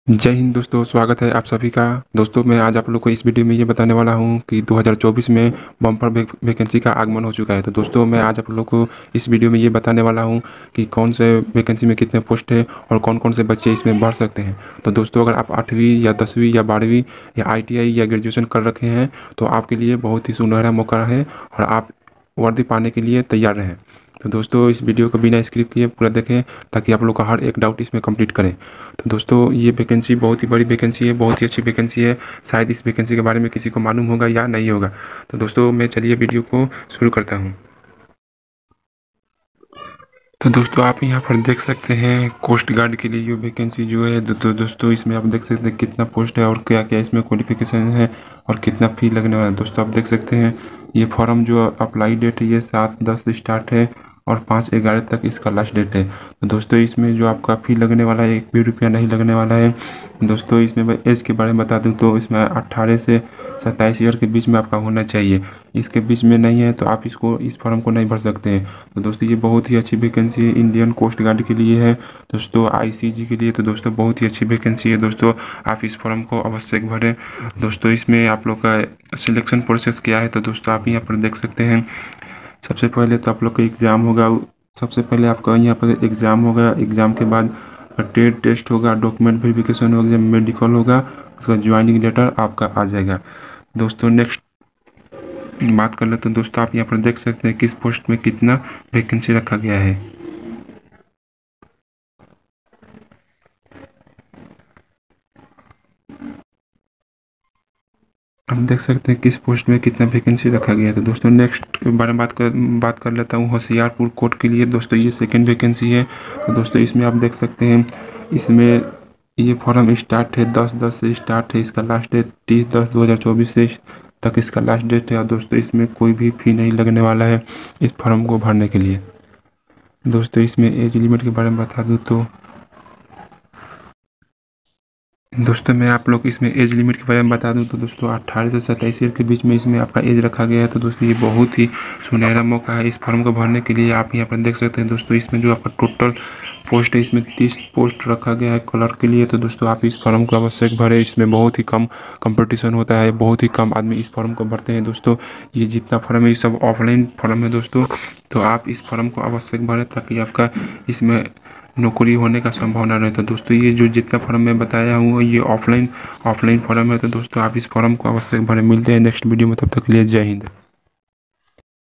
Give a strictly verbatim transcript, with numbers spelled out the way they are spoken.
जय हिंद दोस्तों, स्वागत है आप सभी का। दोस्तों मैं आज आप लोग को इस वीडियो में ये बताने वाला हूँ कि दो हज़ार चौबीस में बम्पर वैकेंसी का आगमन हो चुका है। तो दोस्तों मैं आज आप लोग को इस वीडियो में ये बताने वाला हूँ कि कौन से वैकेंसी में कितने पोस्ट है और कौन कौन से बच्चे इसमें भर सकते हैं। तो दोस्तों अगर आप आठवीं या दसवीं या बारहवीं या आई टी आई या ग्रेजुएशन कर रखे हैं तो आपके लिए बहुत ही सुनहरा मौका है और आप वर्दी पाने के लिए तैयार रहें। तो दोस्तों इस वीडियो को बिना स्क्रिप्ट किए पूरा देखें ताकि आप लोग का हर एक डाउट इसमें कंप्लीट करें। तो दोस्तों ये वैकेंसी बहुत ही बड़ी वैकेंसी है, बहुत ही अच्छी वैकेंसी है। शायद इस वैकेंसी के बारे में किसी को मालूम होगा या नहीं होगा। तो दोस्तों मैं चलिए वीडियो को शुरू करता हूँ। तो दोस्तों आप यहाँ पर देख सकते हैं कोस्ट गार्ड के लिए ये वैकेंसी जो है। तो, तो दोस्तों इसमें आप देख सकते हैं कितना पोस्ट है और क्या क्या इसमें क्वालिफिकेशन है और कितना फी लगने वाला है। दोस्तों आप देख सकते हैं ये फॉर्म जो अप्लाई डेट है ये सात दस से स्टार्ट है और पाँच ग्यारह तक इसका लास्ट डेट है। तो दोस्तों इसमें जो आपका फ़ी लगने वाला है एक भी रुपया नहीं लगने वाला है। दोस्तों इसमें मैं एज के बारे में बता दूं तो इसमें अट्ठारह से सत्ताईस ईयर के बीच में आपका होना चाहिए। इसके बीच में नहीं है तो आप इसको इस फॉर्म को नहीं भर सकते हैं। तो दोस्तों ये बहुत ही अच्छी वैकेंसी है, इंडियन कोस्ट गार्ड के लिए है दोस्तों, आई सी जी के लिए। तो दोस्तों बहुत ही अच्छी वैकेंसी है दोस्तों, आप इस फॉर्म को अवश्य भरें। दोस्तों इसमें आप लोग का सिलेक्शन प्रोसेस क्या है तो दोस्तों आप यहाँ पर देख सकते हैं। सबसे पहले तो आप लोग का एग्ज़ाम होगा। सबसे पहले आपका यहाँ पर एग्ज़ाम होगा, एग्ज़ाम के बाद ट्रेड टेस्ट होगा, डॉक्यूमेंट वेरिफिकेशन होगा, मेडिकल होगा, उसका ज्वाइनिंग लेटर आपका आ जाएगा। दोस्तों नेक्स्ट बात कर ले तो दोस्तों आप यहाँ पर देख सकते हैं किस पोस्ट में कितना वैकेंसी रखा गया है। आप देख सकते हैं किस पोस्ट में कितना वैकेंसी रखा गया है। तो दोस्तों नेक्स्ट के बारे में बात कर बात कर लेता हूँ होशियारपुर कोर्ट के लिए। दोस्तों ये सेकंड वैकेंसी है। तो दोस्तों इसमें आप देख सकते हैं इसमें ये फॉर्म स्टार्ट है दस दस से स्टार्ट है, इसका लास्ट डेट तीस दस दो हज़ार चौबीस से तक इसका लास्ट डेट है। और दोस्तों इसमें कोई भी फ़ी नहीं लगने वाला है इस फॉर्म को भरने के लिए। दोस्तों इसमें एज लिमिट के बारे में बता दूँ तो दोस्तों मैं आप लोग इसमें एज लिमिट के बारे में बता दूं तो दोस्तों अट्ठारह से सत्ताईस ईयर के बीच में इसमें आपका एज रखा गया है। तो दोस्तों ये बहुत ही सुनहरा मौका है इस फॉर्म को भरने के लिए। आप यहाँ पर देख सकते हैं दोस्तों इसमें जो आपका टोटल पोस्ट है इसमें तीस पोस्ट रखा गया है क्लर्क के लिए। तो दोस्तों आप इस फॉर्म को अवश्य भरें, इसमें बहुत ही कम कंपटीशन होता है, बहुत ही कम आदमी इस फॉर्म को भरते हैं। दोस्तों ये जितना फॉर्म है ये सब ऑफलाइन फॉर्म है दोस्तों, तो आप इस फॉर्म को अवश्य भरें ताकि आपका इसमें नौकरी होने का संभावना रहे। तो दोस्तों ये जो जितना फॉर्म मैं बताया हूँ ये ऑफलाइन ऑफलाइन फॉर्म है। तो दोस्तों आप इस फॉर्म को अवश्य भरें। मिलते हैं नेक्स्ट वीडियो में, तब तक के लिए जय हिंद।